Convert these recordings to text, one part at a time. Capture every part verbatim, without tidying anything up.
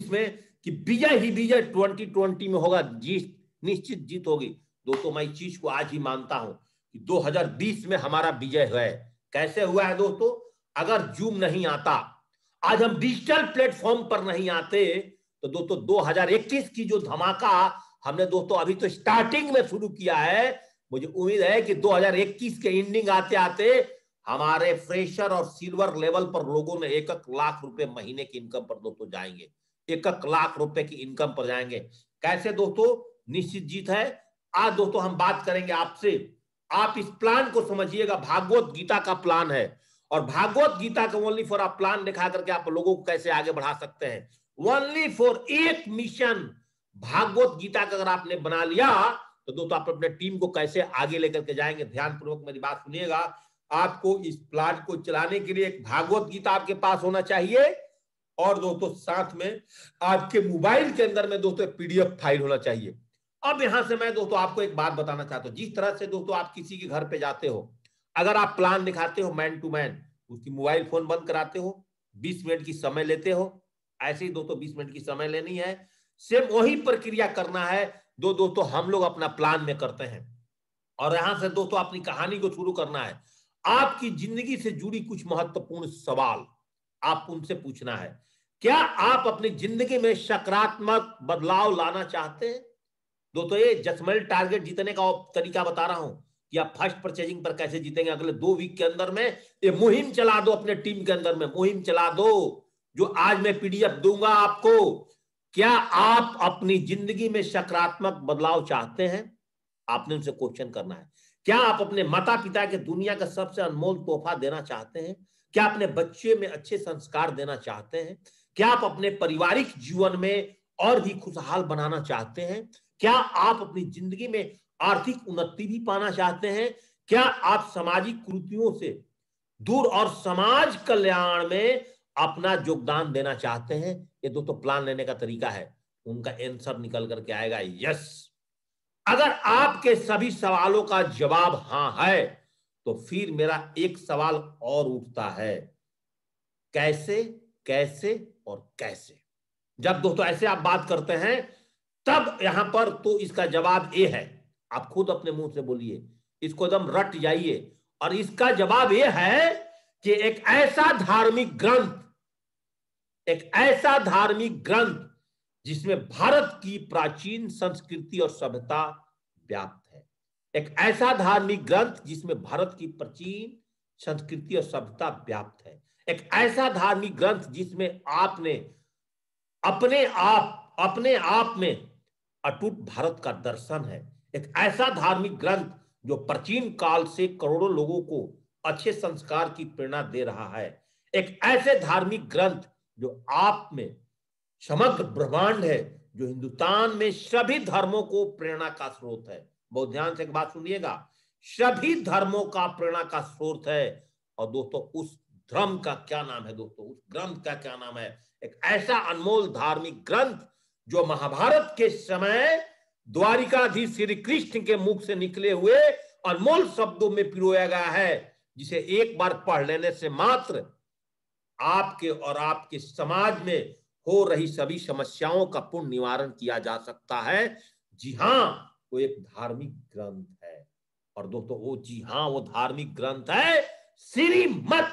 में कि विजय ही विजय twenty twenty में होगा, जीत निश्चित जीत होगी। दोस्तों मैं इस चीज को आज ही मानता हूं कि दो हज़ार बीस में हमारा विजय है। कैसे हुआ है दोस्तों? अगर जूम नहीं आता, आज हम डिजिटल प्लेटफॉर्म पर नहीं आते, तो दोस्तों दो हज़ार इक्कीस की जो धमाका हमने दोस्तों अभी तो स्टार्टिंग में शुरू किया है, मुझे उम्मीद है कि दो हज़ार इक्कीस के एंडिंग आते आते हमारे फ्रेशर और सिल्वर लेवल पर लोगों ने एक एक लाख रुपए महीने की इनकम पर दोस्तों जाएंगे, एक एक लाख रुपए की इनकम पर जाएंगे। कैसे दोस्तों? निश्चित जीत है। आज दोस्तों हम बात करेंगे आपसे, आप इस प्लान को समझिएगा, भागवत गीता का प्लान है, और भागवत गीता का ओनली फॉर आप प्लान दिखा करके आप लोगों को कैसे आगे बढ़ा सकते हैं। ओनली फॉर एक मिशन भागवत गीता का अगर आपने बना लिया तो दोस्तों आप अपने टीम को कैसे आगे लेकर के जाएंगे। ध्यानपूर्वक मेरी बात सुनिएगा। आपको इस प्लान को चलाने के लिए एक भागवत गीता आपके पास होना चाहिए, और दोस्तों साथ में आपके मोबाइल के अंदर में दोस्तों पीडीएफ फाइल होना चाहिए। अब यहां से मैं दोस्तों आपको एक बात बताना चाहता हूं। जिस तरह से दोस्तों आप किसी के घर पे जाते हो, अगर आप प्लान दिखाते हो मैन टू मैन, उसकी मोबाइल फोन बंद कराते हो, बीस मिनट की समय लेते हो, ऐसे ही दोस्तों बीस मिनट की समय लेनी है, सेम वही प्रक्रिया करना है दो दोस्तों हम लोग अपना प्लान में करते हैं। और यहां से दोस्तों अपनी कहानी को शुरू करना है। आपकी जिंदगी से जुड़ी कुछ महत्वपूर्ण सवाल आप उनसे पूछना है। क्या आप अपनी जिंदगी में सकारात्मक बदलाव लाना चाहते हैं? दोस्तों ये जजमेंट टारगेट जीतने का तरीका बता रहा हूं कि आप फर्स्ट परचेजिंग पर कैसे जीतेंगे। अगले दो वीक के अंदर में ये मुहिम चला दो, अपने टीम के अंदर में मुहिम चला दो, जो आज मैं पीडीएफ दूंगा आपको। क्या आप अपनी जिंदगी में सकारात्मक बदलाव चाहते हैं? आपने उनसे क्वेश्चन करना है। क्या आप अपने माता पिता के दुनिया का सबसे अनमोल तोहफा देना चाहते हैं? क्या अपने बच्चे में अच्छे संस्कार देना चाहते हैं? क्या आप अपने पारिवारिक जीवन में और भी खुशहाल बनाना चाहते हैं? क्या आप अपनी जिंदगी में आर्थिक उन्नति भी पाना चाहते हैं? क्या आप सामाजिक कुरीतियों से दूर और समाज कल्याण में अपना योगदान देना चाहते हैं? ये दोस्तों प्लान लेने का तरीका है। उनका आंसर निकल करके आएगा यस। अगर आपके सभी सवालों का जवाब हां है, तो फिर मेरा एक सवाल और उठता है, कैसे कैसे और कैसे। जब दोस्तों ऐसे आप बात करते हैं तब यहां पर तो इसका जवाब ये है। आप खुद अपने मुंह से बोलिए, इसको एकदम रट जाइए। और इसका जवाब ये है कि एक ऐसा धार्मिक ग्रंथ, एक ऐसा धार्मिक ग्रंथ जिसमें भारत की प्राचीन संस्कृति और सभ्यता व्याप्त है। एक ऐसा धार्मिक ग्रंथ जिसमें भारत की प्राचीन संस्कृति और सभ्यता व्याप्त है। एक ऐसा धार्मिक ग्रंथ जिसमें आपने अपने आप अपने आप में अटूट भारत का दर्शन है। एक ऐसा धार्मिक ग्रंथ जो प्राचीन काल से करोड़ों लोगों को अच्छे संस्कार की प्रेरणा दे रहा है। एक ऐसे धार्मिक ग्रंथ जो आप में समग्र ब्रह्मांड है, जो हिंदुस्तान में सभी धर्मों को प्रेरणा का स्रोत है। बहुत ध्यान से एक बात सुनिएगा, सभी धर्मों का प्रेरणा का स्रोत है। और दोस्तों उस धर्म का क्या नाम है? दोस्तों उस ग्रंथ का क्या नाम है? एक ऐसा अनमोल धार्मिक ग्रंथ जो महाभारत के समय द्वारिकाधीश श्री कृष्ण के मुख से निकले हुए अनमोल शब्दों में पिरोया गया है, जिसे एक बार पढ़ लेने से मात्र आपके और आपके समाज में हो रही सभी समस्याओं का पूर्ण निवारण किया जा सकता है। जी हां, वो एक धार्मिक ग्रंथ है। और दोस्तों वो जी हां वो धार्मिक ग्रंथ है श्रीमद्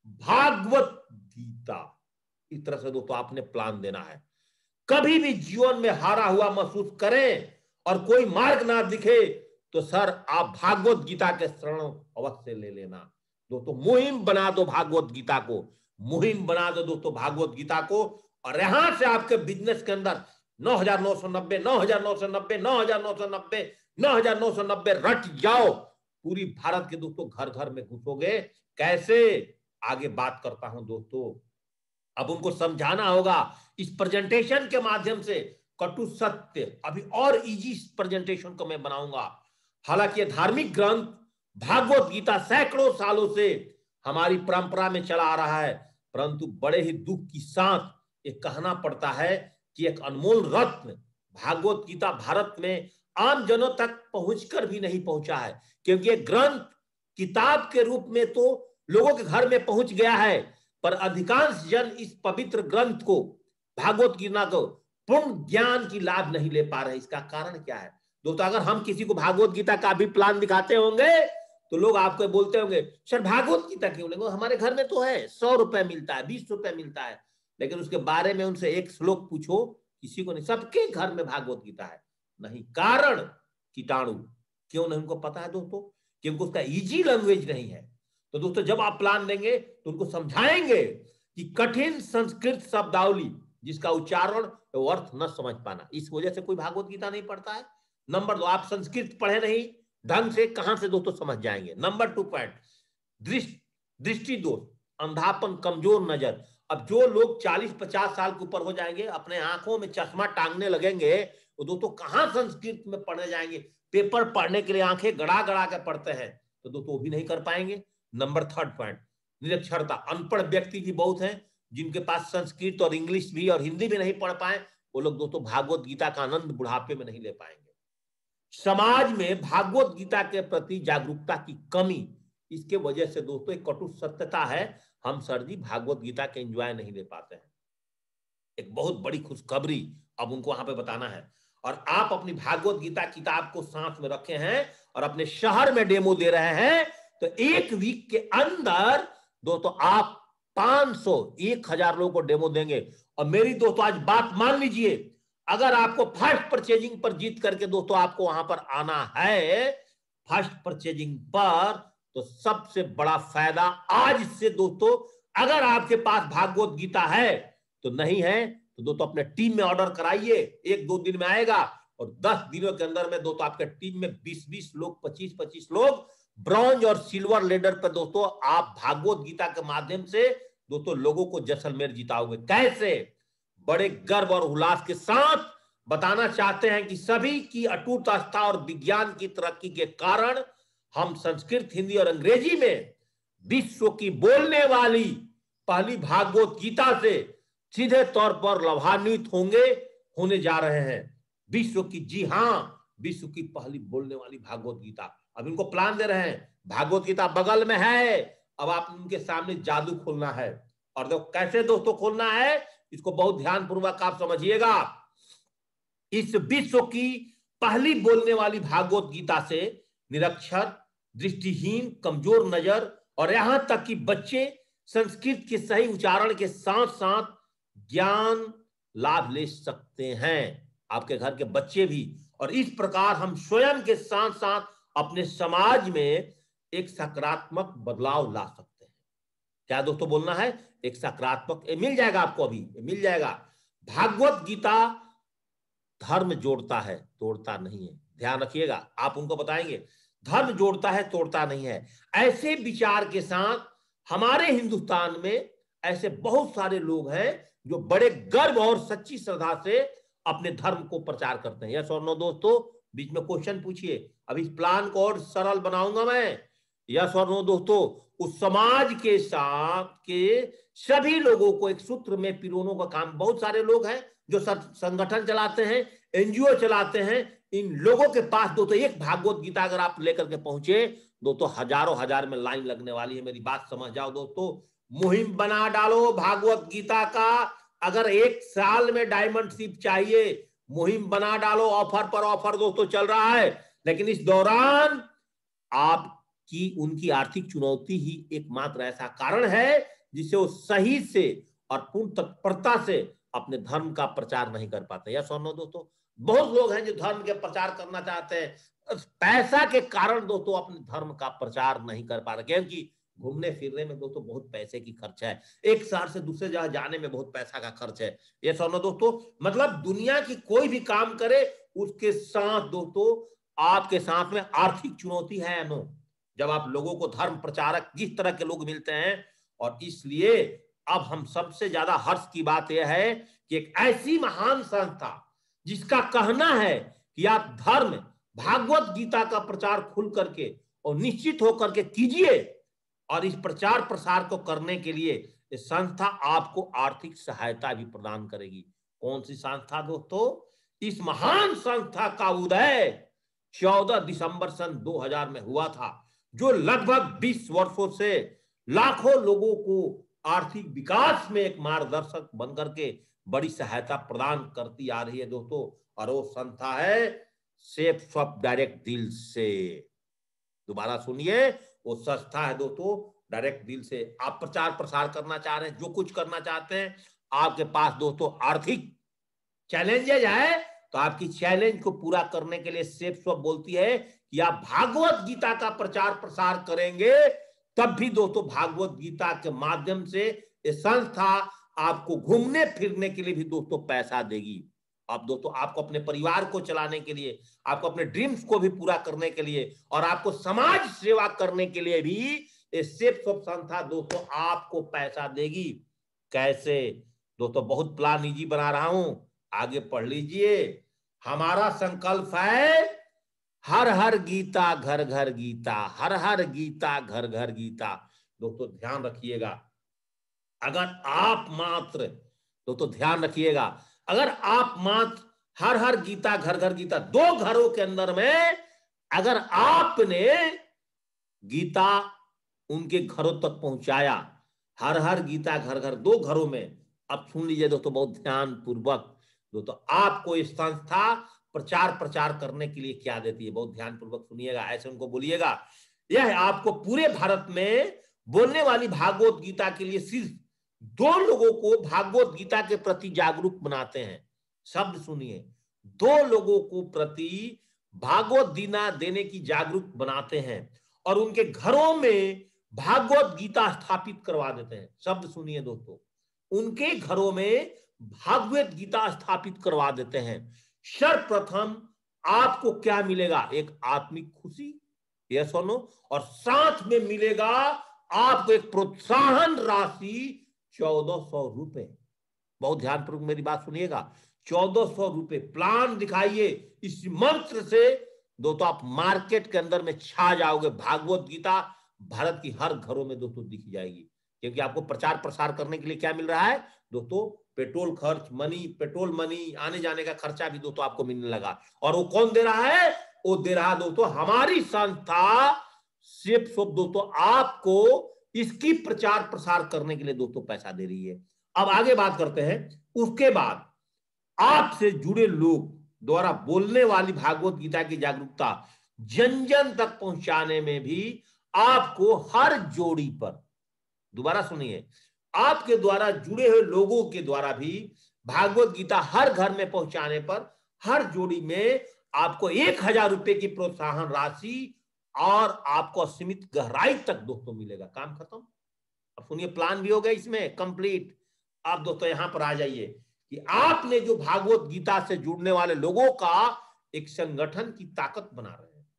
भागवत गीता। इस तरह से दोस्तों आपने प्लान देना है। कभी भी जीवन में हारा हुआ महसूस करें और कोई मार्ग ना दिखे तो सर आप भागवत गीता के शरण अवश्य ले लेना। दोस्तों मुहिम बना दो भागवत गीता को, मुहिम बना दो दोस्तों भागवत गीता को। और यहां से आपके बिजनेस के अंदर नौ हजार नौ सौ नब्बे नौ हजार नौ सौ नब्बे नौ हजार नौ सौ नब्बे नौ हजार नौ सौ नब्बे रट जाओ। पूरी भारत के दोस्तों घर घर में घुसोगे। कैसे? आगे बात करता हूं दोस्तों। अब उनको समझाना होगा इस प्रेजेंटेशन के माध्यम से कटु सत्य। अभी और इजी प्रेजेंटेशन को मैं बनाऊंगा। हालांकि ये धार्मिक ग्रंथ भागवत गीता सैकड़ों सालों से हमारी परंपरा में चला आ रहा है, परंतु बड़े ही दुख की साथ ये कहना पड़ता है कि एक अनमोल रत्न भागवत गीता भारत में आम जनों तक पहुंचकर भी नहीं पहुंचा है। क्योंकि ये ग्रंथ किताब के रूप में तो लोगों के घर में पहुंच गया है, पर अधिकांश जन इस पवित्र ग्रंथ को भागवत गीता को पूर्ण ज्ञान की लाभ नहीं ले पा रहे। इसका कारण क्या है दोस्तों? अगर हम किसी को भागवत गीता का भी प्लान दिखाते होंगे तो लोग आपको बोलते होंगे सर भागवत गीता क्यों लेंगे, हमारे घर में तो है, सौ रुपए मिलता है, बीस रुपए मिलता है। लेकिन उसके बारे में उनसे एक श्लोक पूछो, किसी को नहीं। सबके घर में भागवत गीता है नहीं, कारण कीटाणु। क्यों नहीं उनको पता है दोस्तों? क्योंकि उसका इजी लैंग्वेज नहीं है। तो दोस्तों जब आप प्लान देंगे तो उनको समझाएंगे कि कठिन संस्कृत शब्दावली जिसका उच्चारण अर्थ न समझ पाना, इस वजह से कोई भागवत गीता नहीं पढ़ता है। नंबर दो, आप संस्कृत पढ़े नहीं ढंग से, कहां से दोस्तों समझ जाएंगे? नंबर टू पॉइंट, दृष्टि दृष्टि दोष, अंधापन, कमजोर नजर। अब जो लोग चालीस पचास साल के ऊपर हो जाएंगे, अपने आंखों में चश्मा टांगने लगेंगे, वो दोस्तों कहां संस्कृत में पढ़ने जाएंगे? पेपर पढ़ने के लिए आंखें गड़ा गड़ा के पढ़ते हैं, तो दोस्तों वो भी नहीं कर पाएंगे। नंबर थर्ड पॉइंट, निरक्षरता। अनपढ़ व्यक्ति भी बहुत हैं जिनके पास संस्कृत और इंग्लिश भी और हिंदी भी नहीं पढ़ पाए, वो लोग दोस्तों भागवत गीता का आनंद बुढ़ापे में नहीं ले पाएंगे। समाज में भागवत गीता के प्रति जागरूकता की कमी, इसके वजह से दोस्तों एक कटु सत्यता है, हम सर जी भागवत गीता के एंजॉय नहीं ले पाते हैं। एक बहुत बड़ी खुशखबरी अब उनको वहां पे बताना है। और आप अपनी भागवत गीता किताब को साथ में रखे हैं और अपने शहर में डेमो दे रहे हैं, तो एक वीक के अंदर दोस्तों आप पांच सौ, एक हजार लोगों को डेमो देंगे। और मेरी दोस्तों आज बात मान लीजिए, अगर आपको फर्स्ट परचेजिंग पर जीत करके दोस्तों आपको वहां पर आना है, फर्स्ट परचेजिंग पर, तो सबसे बड़ा फायदा आज से दोस्तों, अगर आपके पास भागवत गीता है तो नहीं है तो दोस्तों अपने टीम में ऑर्डर कराइए, एक दो दिन में आएगा। और दस दिनों के अंदर में दोस्तों आपके टीम में बीस बीस लोग, पच्चीस पच्चीस लोग ब्रॉन्ज और सिल्वर लेडर पर दोस्तों आप भागवत गीता के माध्यम से दोस्तों लोगों को जैसलमेर जिताओगे। कैसे? बड़े गर्व और उल्लास के साथ बताना चाहते हैं कि सभी की अटूट आस्था और विज्ञान की तरक्की के कारण हम संस्कृत, हिंदी और अंग्रेजी में विश्व की बोलने वाली पहली भागवत गीता से सीधे तौर पर लाभान्वित होंगे, होने जा रहे हैं। विश्व की, जी हां, विश्व की पहली बोलने वाली भागवत गीता। अब इनको प्लान दे रहे हैं, भागवत गीता बगल में है, अब आप उनके सामने जादू खोलना है। और दो, कैसे दोस्तों खोलना है, इसको बहुत ध्यानपूर्वक आप समझिएगा। इस विश्व की पहली बोलने वाली भागवत गीता से निरक्षर, दृष्टिहीन, कमजोर नजर और यहां तक कि बच्चे संस्कृत के सही उच्चारण के साथ साथ ज्ञान लाभ ले सकते हैं, आपके घर के बच्चे भी। और इस प्रकार हम स्वयं के साथ साथ अपने समाज में एक सकारात्मक बदलाव ला सकते हैं। क्या दोस्तों बोलना है? एक सकारात्मक, मिल जाएगा आपको, अभी मिल जाएगा। भागवत गीता धर्म जोड़ता है, तोड़ता नहीं है, ध्यान रखिएगा। आप उनको बताएंगे धर्म जोड़ता है, तोड़ता नहीं है। ऐसे विचार के साथ हमारे हिंदुस्तान में ऐसे बहुत सारे लोग हैं जो बड़े गर्व और सच्ची श्रद्धा से अपने धर्म को प्रचार करते हैं। यस और नो दोस्तों? बीच में क्वेश्चन पूछिए, अब इस प्लान को और सरल बनाऊंगा मैं। यस और नो दोस्तों? उस समाज के साथ के सभी लोगों को एक सूत्र में पिरोने का काम, बहुत सारे लोग हैं जो संगठन चलाते हैं, एनजीओ चलाते हैं, इन लोगों के पास दोस्तों एक भागवत गीता अगर आप लेकर के पहुंचे दोस्तों, हजारों हजार में लाइन लगने वाली है। मेरी बात समझ जाओ दोस्तों, मुहिम बना डालो भागवत गीता का। अगर एक साल में डायमंड शिप चाहिए, मुहिम बना डालो, ऑफर पर ऑफर दोस्तों चल रहा है। लेकिन इस दौरान आपकी उनकी आर्थिक चुनौती ही एकमात्र ऐसा कारण है जिससे वो सही से और पूर्ण तत्परता से अपने धर्म का प्रचार नहीं कर पाते। या सुनो दोस्तों, बहुत लोग हैं जो धर्म के प्रचार करना चाहते हैं, पैसा के कारण दोस्तों अपने धर्म का प्रचार नहीं कर पा रहे, क्योंकि घूमने फिरने में दोस्तों बहुत पैसे की खर्च है, एक शहर से दूसरे जगह जाने में बहुत पैसा का खर्च है। ये सुनो दोस्तों, मतलब दुनिया की कोई भी काम करे उसके साथ दोस्तों आपके साथ में आर्थिक चुनौती है। नो, जब आप लोगों को धर्म प्रचारक जिस तरह के लोग मिलते हैं, और इसलिए अब हम सबसे ज्यादा हर्ष की बात यह है कि एक ऐसी महान संस्था जिसका कहना है कि आप धर्म भागवत गीता का प्रचार खुल करके और निश्चित होकर के कीजिए, और इस प्रचार प्रसार को करने के लिए इस संस्था आपको आर्थिक सहायता भी प्रदान करेगी। कौन सी संस्था दोस्तों? इस महान संस्था का उदय चौदह दिसंबर सन दो हज़ार में हुआ था, जो लगभग बीस वर्षों से लाखों लोगों को आर्थिक विकास में एक मार्गदर्शक बनकर के बड़ी सहायता प्रदान करती आ रही है दोस्तों, और वो संस्था है सेफ स्वप डायरेक्ट डील से। दोबारा सुनिए, वो संस्था है दोस्तों डायरेक्ट डील से। आप प्रचार प्रसार करना चाह रहे हैं, जो कुछ करना चाहते हैं, आपके पास दोस्तों आर्थिक चैलेंजेज है, तो आपकी चैलेंज को पूरा करने के लिए सेफ स्वप बोलती है कि आप भागवत गीता का प्रचार प्रसार करेंगे, तब भी दोस्तों भागवत गीता के माध्यम से ये संस्था आपको घूमने फिरने के लिए भी दोस्तों पैसा देगी। आप दोस्तों आपको अपने परिवार को चलाने के लिए, आपको अपने ड्रीम्स को भी पूरा करने के लिए, और आपको समाज सेवा करने के लिए भी ये सेफ स्वप संस्था दोस्तों आपको पैसा देगी। कैसे दोस्तों? बहुत प्लान इजी बना रहा हूं, आगे पढ़ लीजिए। हमारा संकल्प है हर हर गीता घर घर गीता, हर हर गीता घर घर गीता। दोस्तों ध्यान रखिएगा, अगर आप मात्र, दोस्तों ध्यान रखिएगा, अगर आप मात्र हर हर गीता घर घर गीता, दो घरों के अंदर में अगर आपने गीता उनके घरों तक पहुंचाया, हर हर गीता घर घर, दो घरों में। अब सुन लीजिए दोस्तों बहुत ध्यान पूर्वक, दोस्तों आपको इस संस्था प्रचार प्रचार करने के लिए क्या देती है, बहुत ध्यान पूर्वक सुनिएगा, ऐसे उनको बोलिएगा। यह आपको पूरे भारत में बोलने वाली भागवत गीता के लिए सिर्फ दो लोगों को भागवत गीता के प्रति जागरूक बनाते हैं। शब्द सुनिए, दो लोगों को प्रति भागवत गीता देने की जागरूक बनाते हैं और उनके घरों में भागवत गीता स्थापित करवा देते हैं। शब्द सुनिए दोस्तों, उनके घरों में भागवत गीता स्थापित करवा देते हैं। सर्वप्रथम आपको क्या मिलेगा? एक आत्मिक खुशी, यस और नो, और साथ में मिलेगा आपको एक प्रोत्साहन राशि चौदह सौ रुपए। बहुत ध्यानपूर्वक मेरी बात सुनिएगा, चौदह सौ रुपए प्लान दिखाइए। इस मंत्र से दोस्तों आप मार्केट के अंदर में छा जाओगे। भागवत गीता भारत की हर घरों में दोस्तों दिख जाएगी, क्योंकि आपको प्रचार प्रसार करने के लिए क्या मिल रहा है दोस्तों? पेट्रोल खर्च, मनी, पेट्रोल मनी, आने जाने का खर्चा भी दोस्तों आपको मिलने लगा। और वो कौन दे रहा है? वो दे रहा है दोस्तों हमारी संस्था सेफ स्वप दोस्तों आपको इसकी प्रचार प्रसार करने के लिए दोस्तों पैसा दे रही है। अब आगे बात करते हैं। उसके बाद आपसे जुड़े लोग द्वारा बोलने वाली भागवत गीता की जागरूकता जन जन तक पहुंचाने में भी आपको हर जोड़ी पर, दोबारा सुनिए, आपके द्वारा जुड़े हुए लोगों के द्वारा भी भागवत गीता हर घर में पहुंचाने पर हर जोड़ी में आपको एक हजार रुपए की प्रोत्साहन राशि और आपको असीमित गहराई तक दोस्तों मिलेगा। काम खत्म। अब सुनिए, प्लान भी हो गया इसमें कंप्लीट। आप दोस्तों यहां पर आ जाइए कि आपने जो भागवत गीता से जुड़ने वाले लोगों का एक संगठन की ताकत बना रहे हैं,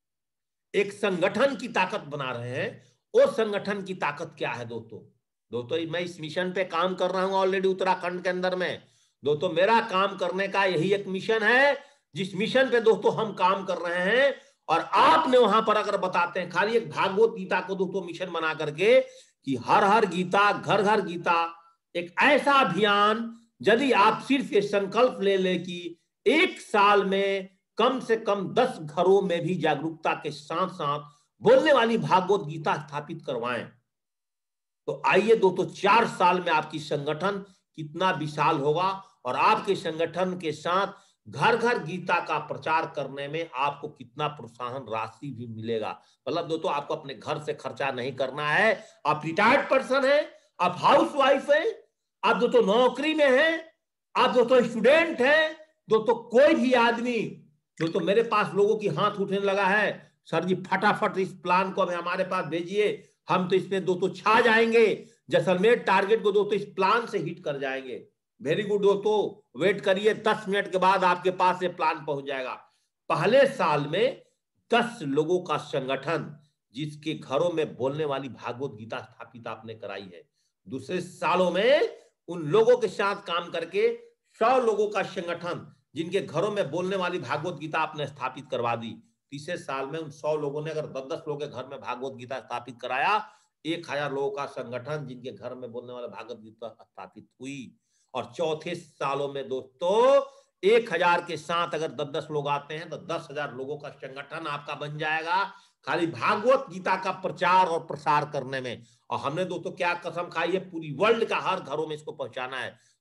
एक संगठन की ताकत बना रहे हैं। वो संगठन की ताकत क्या है दोस्तों? दोस्तों मैं इस मिशन पे काम कर रहा हूं ऑलरेडी उत्तराखंड के अंदर में। दोस्तों मेरा काम करने का यही एक मिशन है, जिस मिशन पे दोस्तों हम काम कर रहे हैं। और आपने वहां पर अगर बताते हैं खाली एक भागवत गीता को दोस्तों मिशन बना करके कि हर हर गीता घर घर गीता, एक ऐसा अभियान, यदि आप सिर्फ ये संकल्प ले ले कि एक साल में कम से कम दस घरों में भी जागरूकता के साथ साथ बोलने वाली भागवत गीता स्थापित करवाएं, तो आइए दोस्तों चार साल में आपकी संगठन कितना विशाल होगा और आपके संगठन के साथ घर घर गीता का प्रचार करने में आपको कितना प्रोत्साहन राशि भी मिलेगा। मतलब दोस्तों आपको अपने घर से खर्चा नहीं करना है। आप रिटायर्ड पर्सन है, आप हाउस वाइफ है, आप दोस्तों नौकरी में हैं, आप दोस्तों स्टूडेंट हैं, दोस्तों कोई भी आदमी, दोस्तों मेरे पास लोगों की हाथ उठने लगा है, सर जी फटाफट इस प्लान को हमें हमारे पास भेजिए, हम तो इसमें दोस्तों छा जाएंगे, जैसलमेर टारगेट को दोस्तों इस प्लान से हिट कर जाएंगे। वेरी गुड दोस्तों, वेट करिए, दस मिनट के बाद आपके पास ये प्लान पहुंच जाएगा। पहले साल में दस लोगों का संगठन जिसके घरों में बोलने वाली भागवत गीता स्थापित आपने कराई है। दूसरे सालों में उन लोगों के साथ काम करके सौ लोगों का संगठन जिनके घरों में बोलने वाली भागवत गीता आपने स्थापित करवा दी। तीसरे साल में उन सौ लोगों ने अगर दस दस लोगों के घर में भागवत गीता स्थापित कराया, एक हजार लोगों का संगठन जिनके घर में बोलने वाला भागवत गीता स्थापित हुई। और चौथे सालों में दोस्तों एक हजार के साथ अगर दस दस लोग आते हैं तो दस हजार लोगों का संगठन आपका बन जाएगा, खाली भागवत गीता का प्रचार और प्रसार करने में। और हमने दोस्तों क्या कसम खाई है, पूरी वर्ल्ड का हर घरों में इसको पहुंचाना है।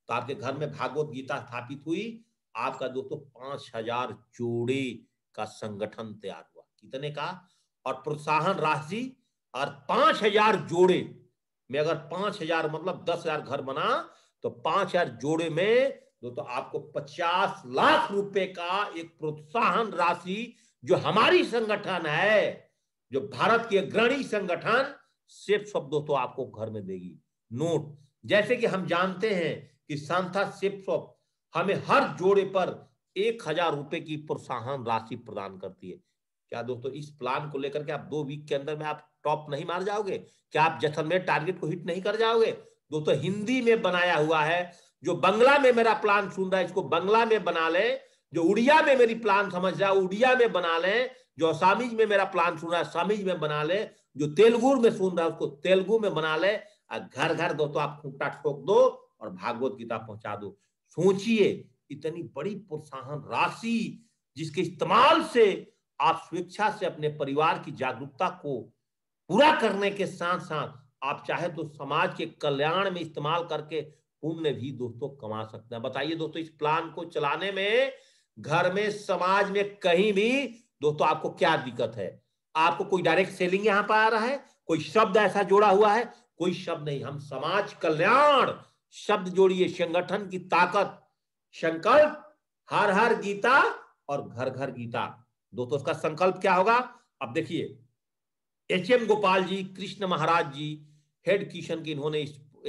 तो आपके घर में भागवत गीता स्थापित हुई, आपका दोस्तों पांच हजार जोड़े का संगठन तैयार हुआ। कितने का? और प्रोत्साहन राशि, और पांच हजार जोड़े में अगर पांच हजार मतलब दस हजार घर बना तो पांच हजार जोड़े में दोस्तों आपको पचास लाख रुपए का एक प्रोत्साहन राशि, जो हमारी संगठन है, जो भारत की अग्रणी संगठन सेफ शॉप दोस्तों आपको घर में देगी। नोट, जैसे कि हम जानते हैं कि संस्था सेफ शॉप हमें हर जोड़े पर एक हजार रुपए की प्रोत्साहन राशि प्रदान करती है। क्या दोस्तों इस प्लान को लेकर के आप दो वीक के अंदर में आप टॉप नहीं मार जाओगे? क्या आप जैसलमेर टारगेट को हिट नहीं कर जाओगे? दोस्तों हिंदी में बनाया हुआ है, जो बंगला में मेरा प्लान सुन रहा है इसको बंगला में बना ले, जो उड़िया में मेरी प्लान समझ रहा है उड़िया में बना ले, जो असामीज में मेरा प्लान सुन रहा है असामीज में बना ले, जो तेलुगु में सुन रहा है उसको तेलुगु में बना ले, घर घर दोस्तों आप खूंटा ठोक दो और भागवत गीता पहुंचा दो। सोचिए इतनी बड़ी प्रोत्साहन राशि जिसके इस्तेमाल से आप स्वेच्छा से अपने परिवार की जागरूकता को पूरा करने के साथ साथ आप चाहे तो समाज के कल्याण में इस्तेमाल करके पुण्य भी दोस्तों कमा सकते हैं। बताइए दोस्तों इस प्लान को चलाने में घर में समाज में कहीं भी दोस्तों आपको क्या दिक्कत है? आपको कोई डायरेक्ट सेलिंग यहां पर आ रहा है? कोई शब्द ऐसा जोड़ा हुआ है? कोई शब्द नहीं। हम समाज कल्याण शब्द जोड़िए, संगठन की ताकत, संकल्प हर हर गीता और घर घर गीता। दोस्तों उसका संकल्प क्या होगा? अब देखिए H M Gopal ji, Krishna Maharaj ji, head Kishan की, इन्होंने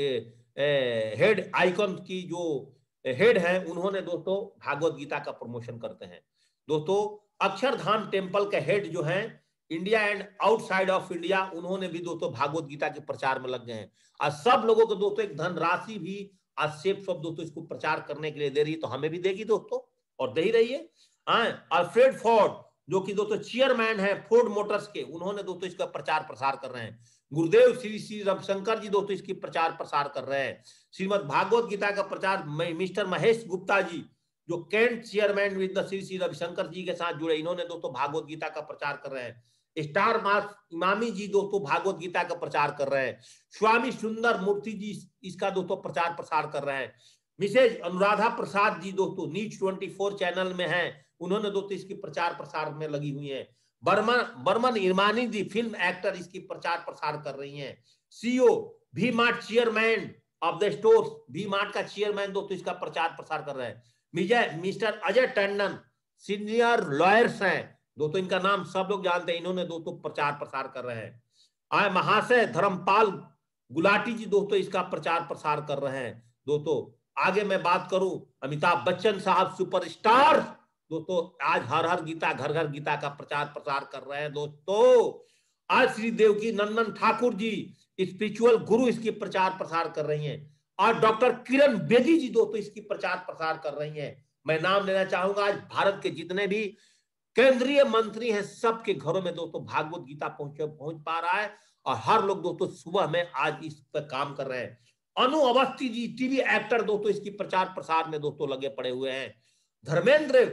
हेड आइकन की जो हेड है उन्होंने दोस्तों भागवत गीता का प्रमोशन करते हैं। दोस्तों अक्षरधाम टेम्पल के हेड जो हैं India and outside of India, उन्होंने भी दोस्तों भागवत गीता के प्रचार में लग गए हैं। आज सब लोगों को दोस्तों एक धनराशि भी आज सेफ शॉप दोस्तों इसको प्रचार करने के लिए दे रही है, तो हमें भी देगी दोस्तों और दे ही रही है। अल्फ्रेड फोर्ड जो कि दोस्तों चेयरमैन है फोर्ड मोटर्स के, उन्होंने दोस्तों इसका प्रचार प्रसार कर रहे हैं। गुरुदेव श्री श्री रविशंकर जी दोस्तों इसकी प्रचार प्रसार कर रहे हैं। श्रीमद भागवत गीता का प्रचार मिस्टर महेश गुप्ता जी जो Kent chairman with Shri Shri Ravishankar ji के साथ जुड़े, इन्होंने दोस्तों भागवत गीता का प्रचार कर रहे हैं। स्टार मार्क इमामी जी दोस्तों भागवत गीता का प्रचार कर रहे हैं। स्वामी सुंदर मूर्ति जी इसका दोस्तों प्रचार प्रसार कर रहे हैं। मिसेज अनुराधा प्रसाद जी दोस्तों न्यूज ट्वेंटी फोर चैनल में हैं, उन्होंने दोस्तों इसकी प्रचार प्रसार में लगी हुई हैं। बर्मन बर्मन इरमानी जी फिल्म एक्टर इसकी प्रचार प्रसार कर रही हैं। सीईओ भी mart chairman of the store, भी मार्ट का चेयरमैन दोस्तों इसका प्रचार प्रसार कर रहे हैं। मिजय mister Ajay Tandon senior lawyers हैं दोस्तों, इनका नाम सब लोग जानते हैं, इन्होंने दोस्तों प्रचार प्रसार कर रहे हैं। आए महाशय धर्मपाल गुलाटी जी दोस्तों इसका प्रचार प्रसार कर रहे हैं। दोस्तों आगे मैं बात करूं, अमिताभ बच्चन साहब सुपरस्टार दोस्तों आज हर हर गीता घर घर गीता का प्रचार प्रसार कर रहे हैं। दोस्तों आज श्री देवकी नंदन ठाकुर जी स्पिरिचुअल गुरु इसकी प्रचार प्रसार कर रही हैं। और डॉक्टर किरण बेदी जी दोस्तों इसकी प्रचार प्रसार कर रही हैं। मैं नाम लेना चाहूंगा, आज भारत के जितने भी केंद्रीय मंत्री हैं सबके घरों में दोस्तों भागवत गीता पहुंच पहुंच पा रहा है और हर लोग दोस्तों सुबह में आज इस पर काम कर रहे हैं। अनु अवस्थी जी टीवी एक्टर दोस्तों इसकी प्रचार प्रसार में दोस्तों लगे पड़े हुए हैं। धर्मेंद्र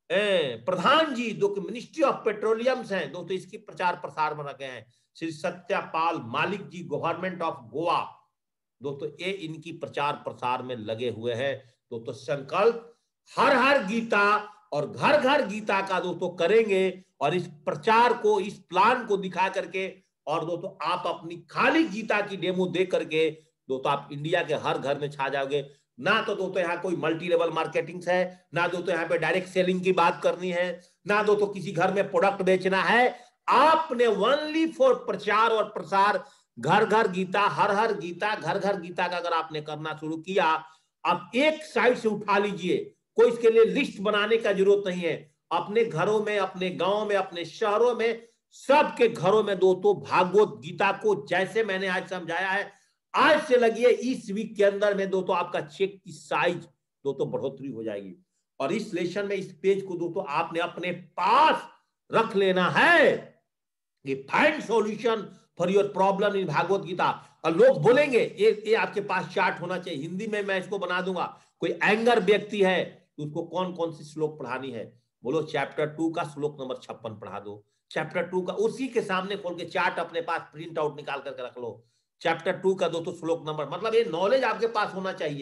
प्रधान जी जो कि मिनिस्ट्री ऑफ पेट्रोलियम हैं दोस्तों इसकी प्रचार प्रसार में लगे हैं। श्री सत्यपाल मालिक जी गवर्नमेंट ऑफ गोवा दोस्तों ये इनकी प्रचार प्रसार में लगे हुए हैं। दोस्तों संकल्प हर हर गीता और घर घर गीता का दोस्तों करेंगे और इस प्रचार को इस प्लान को दिखा करके और दोस्तों आप अपनी खाली गीता की डेमो दे करके दोस्तों आप इंडिया के हर घर में छा जाओगे। ना तो दोस्तों यहाँ कोई मल्टी लेवल मार्केटिंग है, ना दोस्तों यहाँ पे डायरेक्ट सेलिंग की बात करनी है, ना दोस्तों किसी घर में प्रोडक्ट बेचना है। आपने ओनली फॉर प्रचार और प्रसार घर घर गीता हर हर गीता घर घर गीता का अगर आपने करना शुरू किया, आप एक साइड से उठा लीजिए, कोई इसके लिए लिस्ट बनाने का जरूरत नहीं है। अपने घरों में, अपने गांव में, अपने शहरों में, सबके घरों में दोस्तों भागवत गीता को जैसे मैंने आज समझाया है आज से लगिए, इस वीक के अंदर में दोस्तों आपका चेक की साइज दोस्तों बढ़ोतरी हो जाएगी। और इस लेसन में इस पेज को दोस्तों आपने अपने पास रख लेना है। ये find solution for your problem in Bhagavad Gita. और लोग बोलेंगे ये ये आपके पास चार्ट होना चाहिए, हिंदी में मैं इसको बना दूंगा। कोई एंगर व्यक्ति है तो उसको कौन कौन सी श्लोक पढ़ानी है, बोलो चैप्टर टू का श्लोक नंबर छप्पन पढ़ा दो। चैप्टर टू का उसी के सामने खोल के चार्ट अपने पास प्रिंट आउट निकाल करके रख लो। चैप्टर टू का दोस्तों श्लोक नंबर, मतलब ये नॉलेज आपके पास होना चाहिए।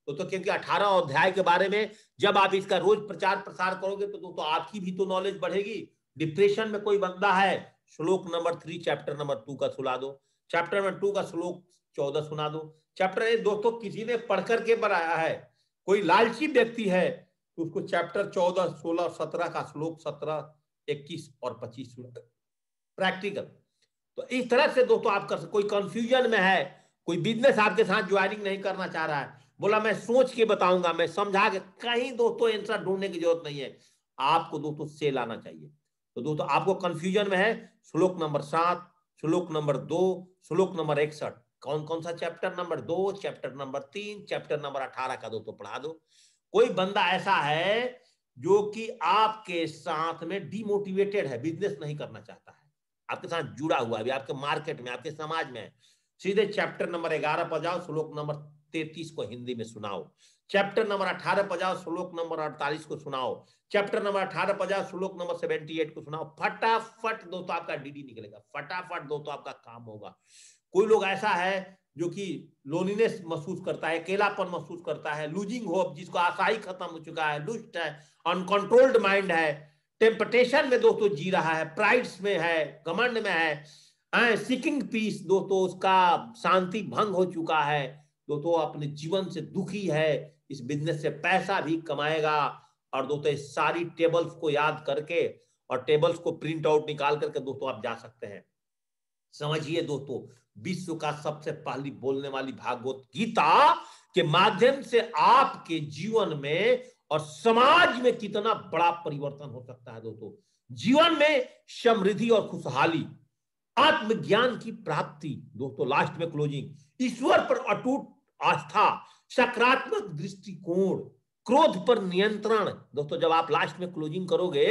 दोस्तों, क्योंकि अठारह अध्याय के बारे में जब आप इसका रोज प्रचार प्रसार करोगे तो दोस्तों आपकी भी तो नॉलेज बढ़ेगी। डिप्रेशन में कोई बंदा है, श्लोक number three chapter number two का सुना दो, चैप्टर नंबर टू का श्लोक चौदह सुना दो। चैप्टर एक दोस्तों किसी ने पढ़ करके बनाया है, कोई लालची व्यक्ति है तो उसको चैप्टर चौदह सोलह सत्रह का श्लोक सत्रह इक्कीस और पच्चीस सुना, प्रैक्टिकल। तो इस तरह से दोस्तों आप कर सकते। कोई कंफ्यूजन में है, कोई बिजनेस आपके साथ ज्वाइनिंग नहीं करना चाह रहा है, बोला मैं सोच के बताऊंगा, मैं समझा के, कहीं दोस्तों आंसर ढूंढने की जरूरत नहीं है, आपको दोस्तों सेल आना चाहिए। तो दोस्तों आपको कंफ्यूजन में है, श्लोक नंबर सात, श्लोक नंबर दो, श्लोक नंबर इकसठ, कौन कौन सा चैप्टर नंबर दो, चैप्टर नंबर तीन, चैप्टर नंबर अठारह का दोस्तों पढ़ा दो। कोई बंदा ऐसा है जो कि आपके साथ में डिमोटिवेटेड है, बिजनेस नहीं करना चाहता है, आपके साथ जुड़ा हुआ है, आपके मार्केट में, आपके समाज में, सीधे चैप्टर नंबर ग्यारह पर जाओ, श्लोक नंबर तैतीस को हिंदी में सुनाओ, चैप्टर नंबर अठारह पर जाओ, श्लोक नंबर अड़तालीस को सुनाओ, चैप्टर नंबर अठारह पर जाओ, श्लोक नंबर अठहत्तर को सुनाओ, फटाफट दोस्तों आपका डीडी निकलेगा, फटाफट दोस्तों आपका काम होगा। कोई लोग ऐसा है जो कि लोनलीनेस महसूस करता है, अकेलापन महसूस करता है, लूजिंग होप, जिसको आशाई खत्म हो चुका है, लुस्ट है, अनकंट्रोल्ड माइंड है, टेम्पटेशन में दोस्तों जी रहा है, प्राइड्स में है, घमंड में है, सीकिंग पीस दोस्तों उसका शांति भंग हो चुका है, दोस्तों अपने जीवन से दुखी है, इस बिजनेस से पैसा भी कमाएगा। और दोस्तों इस सारी टेबल्स को याद करके और टेबल्स को प्रिंट आउट निकाल करके दोस्तों आप जा सकते हैं। समझिए दोस्तों, विश्व का सबसे पहली बोलने वाली भागवत गीता के माध्यम से आपके जीवन में और समाज में कितना बड़ा परिवर्तन हो सकता है दोस्तों। जीवन में समृद्धि और खुशहाली, आत्मज्ञान की प्राप्ति दोस्तों, लास्ट में क्लोजिंग, ईश्वर पर अटूट आस्था, सकारात्मक दृष्टिकोण, क्रोध पर नियंत्रण दोस्तों, जब आप लास्ट में क्लोजिंग करोगे,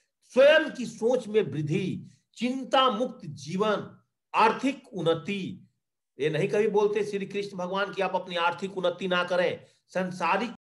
स्वयं की सोच में वृद्धि, चिंता मुक्त जीवन, आर्थिक उन्नति। ये नहीं कभी बोलते श्री कृष्ण भगवान की आप अपनी आर्थिक उन्नति ना करें, संसारिक